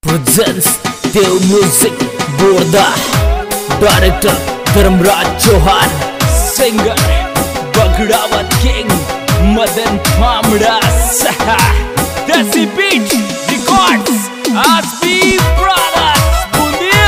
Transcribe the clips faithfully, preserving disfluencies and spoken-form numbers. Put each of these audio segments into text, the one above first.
presents Dev Music Borda, Director Dharmraj Chauhan, Singer Baghdawat King Madan Phamda Saha, Desi Beat Records, Aspi Brothers, Bundia.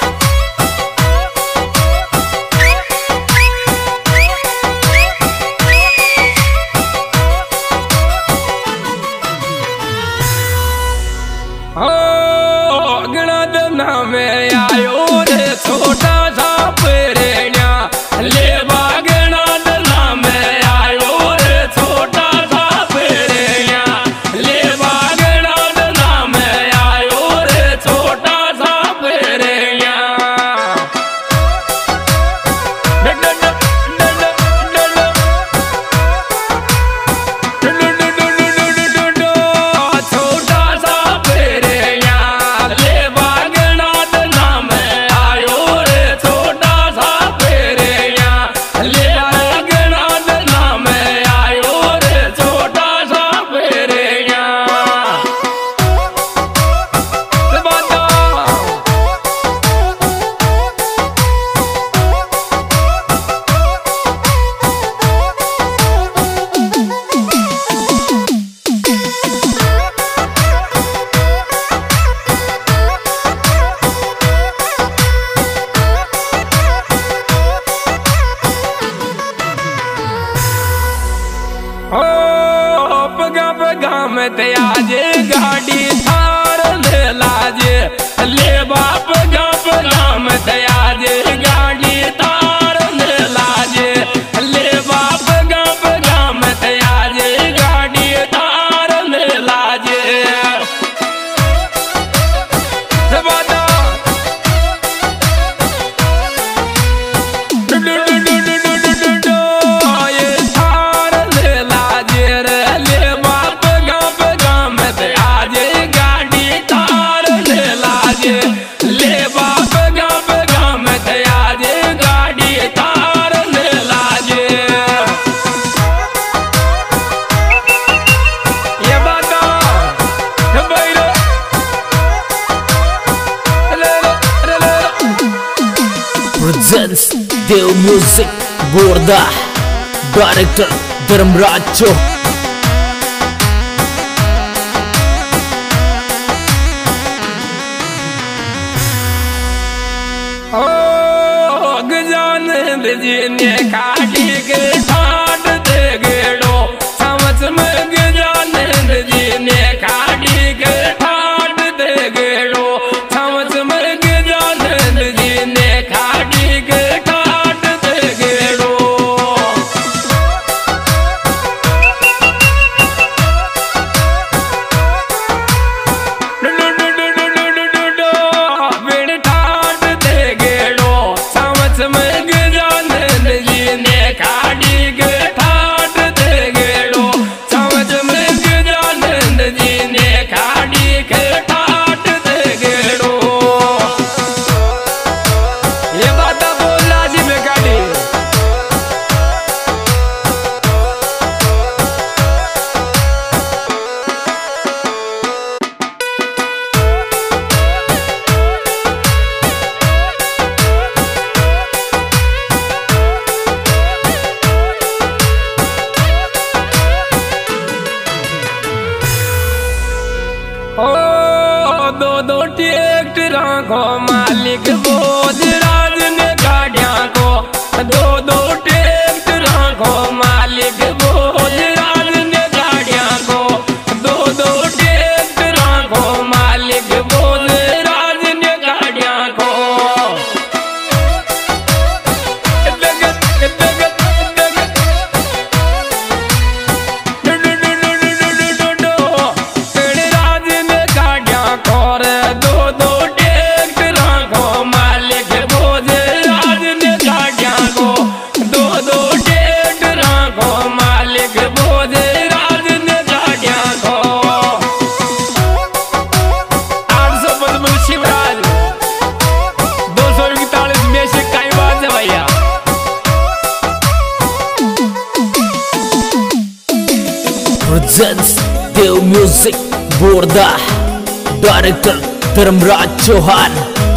में आयो रे छोटा सा पेरेण्या ले बागना दला में आयो रे छोटा सा पेरेण्या ले बागना दला में आयो रे छोटा सा पेरेण्या में आजे गाड़ी थार ले लाजे ले बाप गप गाम आजे गाड़ी थार ले लाजे ले बाप गप गाम आजे गाड़ी थार ले लाजे presents Dev Music Borda, Director Dharmraj Chauhan. ओ गजान जी ने काटी के ठाट दे गेड़ो समझ में गजान जी ने काटी के ठाट दे गेड़ो समझ में गजान जी ने काटी के ठाट दे गेड़ो दो दो ट्रैक्टर को मालिक बोझ राज ने गाड़िया को दो दो ट्रैक्टर को मालिक बोझ राज ने गाड़िया को दो दो ट्रैक्टर को मालिक बोझ राज ने गाड़िया को Presents Dev Music Borda, Director Dharmaraj Chauhan.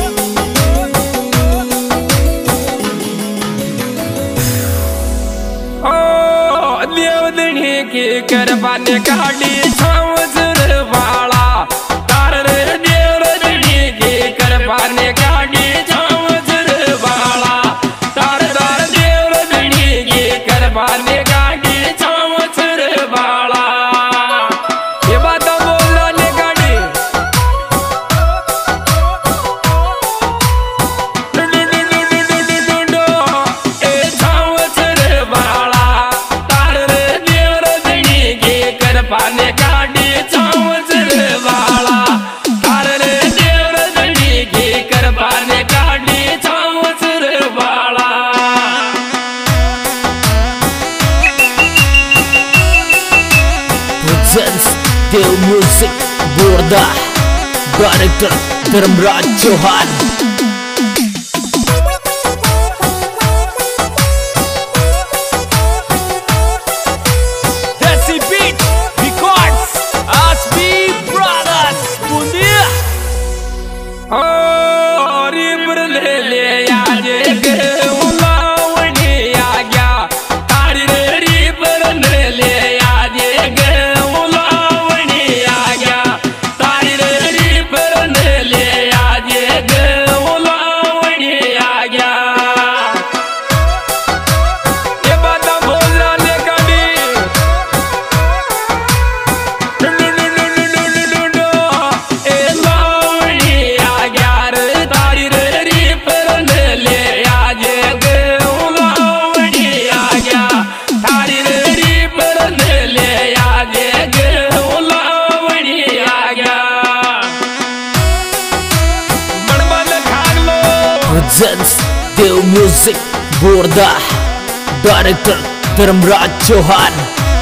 देवदनी की करवाने काटी छावसर वाला तार रे देवदनी की करवाने काटी छावसर वाला तार तार देवदनी की करवाने काटी छावसर वाला। ये बात बोल रहा काटी ए छावसर वाला पाने काटी छावसर वाला तार रे देवरदनी की कर पाने काटी छावसर वाला। Presents Dev music board director Dharmraj Chauhan. Presents Dev music board director Dharmraj Chauhan.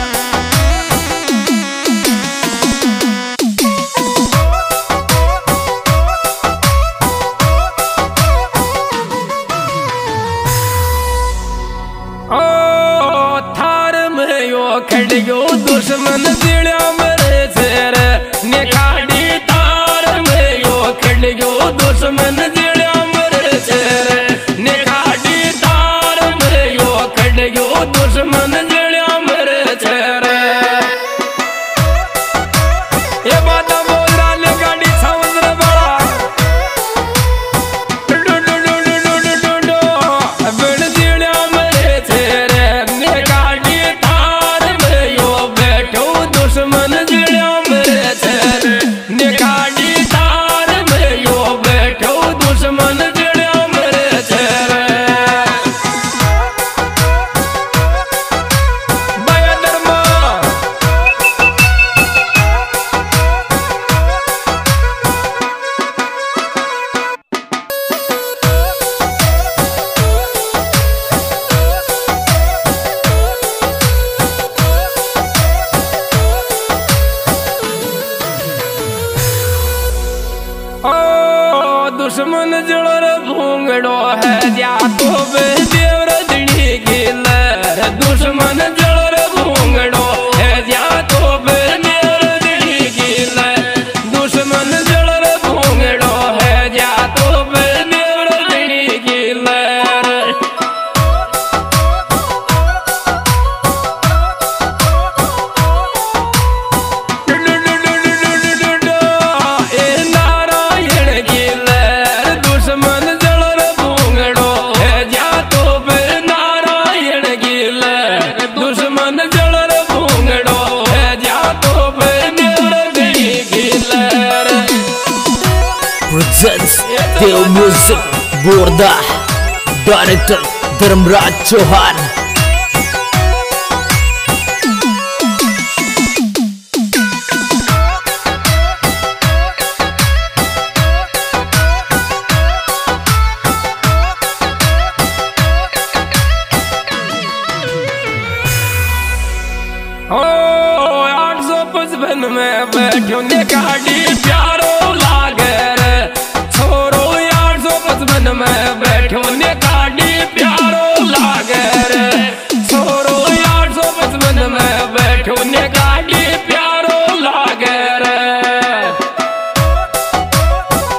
ओ थार में यो खड़ियो दुश्मन दिड़ा मेरे सिर निखाड़ी तार में यो खड़ियो दुश्मन दिड़ा मेरे सिर निखाड़ी तार में यो खड़ियो दुश्मन दिड़ा मेरे सिर। ये बात बोल रहा गाड़ी समुद्र बड़ा बिन दिड़ा मेरे सिर निखाड़ी तार में यो बैठो दुश्मन दिड़ा मेरे सिर निखाड़ी तार में यो बैठो दुश्मन दिड़ा मेरे सिर। बया धर्मा ओ दुश्मन जड़ भूंगड़ो है जा तो बे देवरदनी की लहर दुश्मन जड़ भूंगड़ो है जा तो बे देवरदनी की लहर दुश्मन जड़ भूंगड़ो है जा तो बे देवरदनी की लहर। ए नारायण की लहर दुश्मन जड़ भूंगड़ो है जा तो बे नारायण की लहर दुश्मन जड़ भूंगड़ो है जा तो बे देवरदनी की लहर। Presents Dev music board director Dharmraj Chauhan. ओ आठ सौ पचपन में बैठो ने गाड़ी प्यारो लागे रे छोरो आठ सौ पचपन में बैठो ने गाड़ी प्यारो लागे रे छोरो आठ सौ पचपन में बैठो ने गाड़ी प्यारो लागे रे।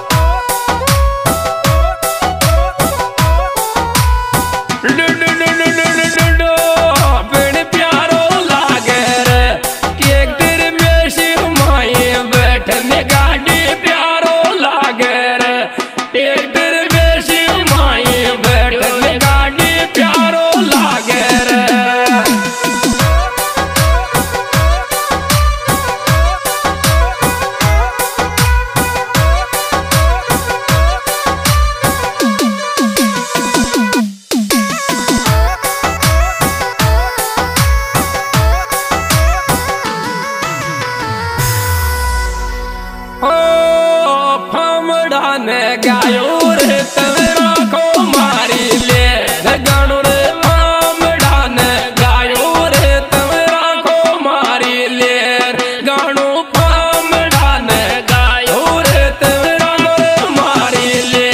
फामड़ा ने गायो रे तवरा को मारी ले गानो रे फामड़ा ने गायो रे तवरा को मारी ले गानो फामड़ा ने गायो रे तवरा को मारी ले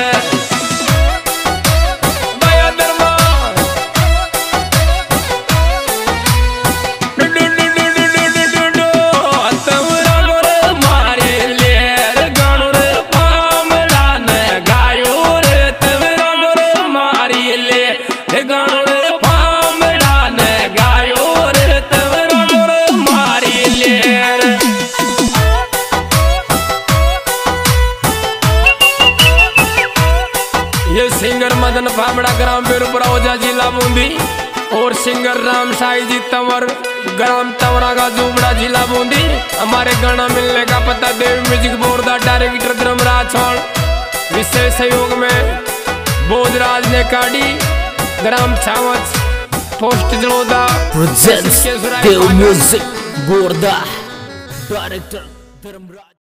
दया दरबार सिंगर मदन फामड़ा ग्राम बेरुपुरा ओझा जिला बूंदी और सिंगर राम साई जी तंवर ग्राम तंवरा का जुबड़ा जिला बूंदी। हमारे गाना मिलने का पता देव म्यूजिक बोर्ड का डायरेक्टर धर्मराज छोड़ विशेष सहयोग में बोधराज ने काड़ी ग्राम छावच post Jaloda Dev music board director Dharmaraj.